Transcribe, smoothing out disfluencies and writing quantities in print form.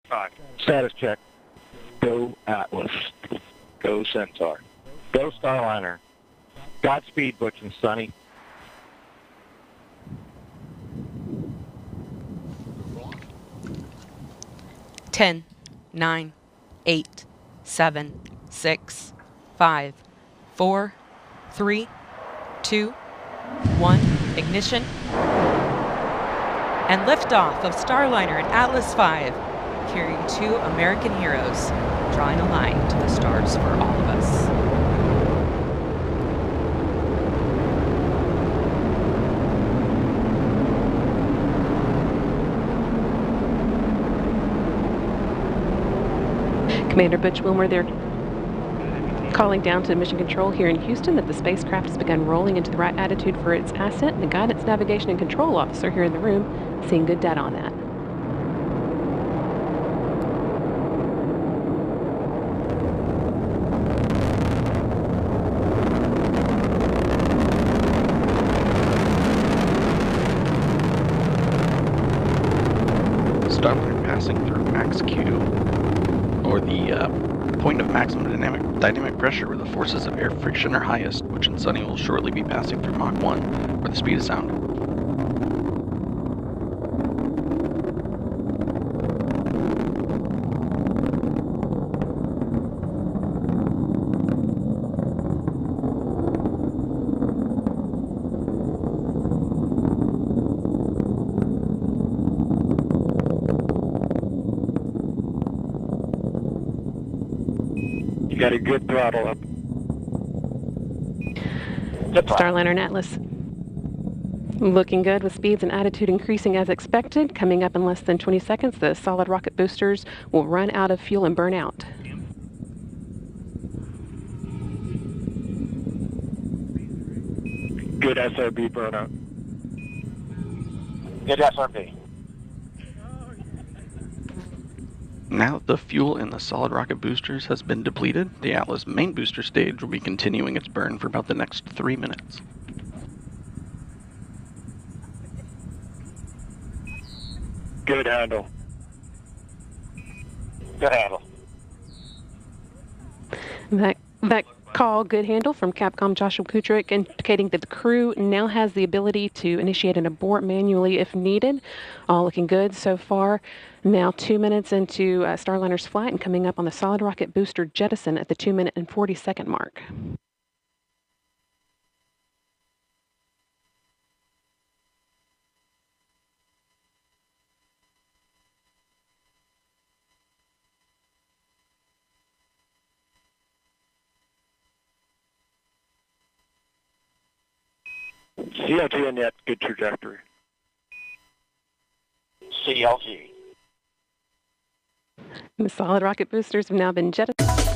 5. Status check. Go Atlas. Go Centaur. Go Starliner. Godspeed, Butch and Sonny. Ten, 9, 8, 7, 6, 5, 4, 3, 2, 1. Ignition. And liftoff of Starliner and Atlas V, carrying 2 American heroes, drawing a line to the stars for all of us. Commander Butch Wilmore, they're calling down to Mission Control here in Houston that the spacecraft has begun rolling into the right attitude for its ascent, and the Guidance, Navigation, and Control Officer here in the room seeing good data on that. Starliner passing through max Q, or the point of maximum dynamic pressure where the forces of air friction are highest, which in Sunny will shortly be passing through Mach 1, where the speed of sound. You got a good throttle up. Starliner and Atlas looking good with speeds and attitude increasing as expected. Coming up in less than 20 seconds, the solid rocket boosters will run out of fuel and burn out. Good SRB burnout. Good SRB. Now that the fuel in the solid rocket boosters has been depleted, the Atlas main booster stage will be continuing its burn for about the next 3 minutes. Good handle. Good handle. That call, good handle, from Capcom Joshua Kutrick, indicating that the crew now has the ability to initiate an abort manually if needed. All looking good so far. Now 2 minutes into Starliner's flight and coming up on the solid rocket booster jettison at the 2 minute and 40-second mark. CLT and net, good trajectory. CLT. The solid rocket boosters have now been jettisoned.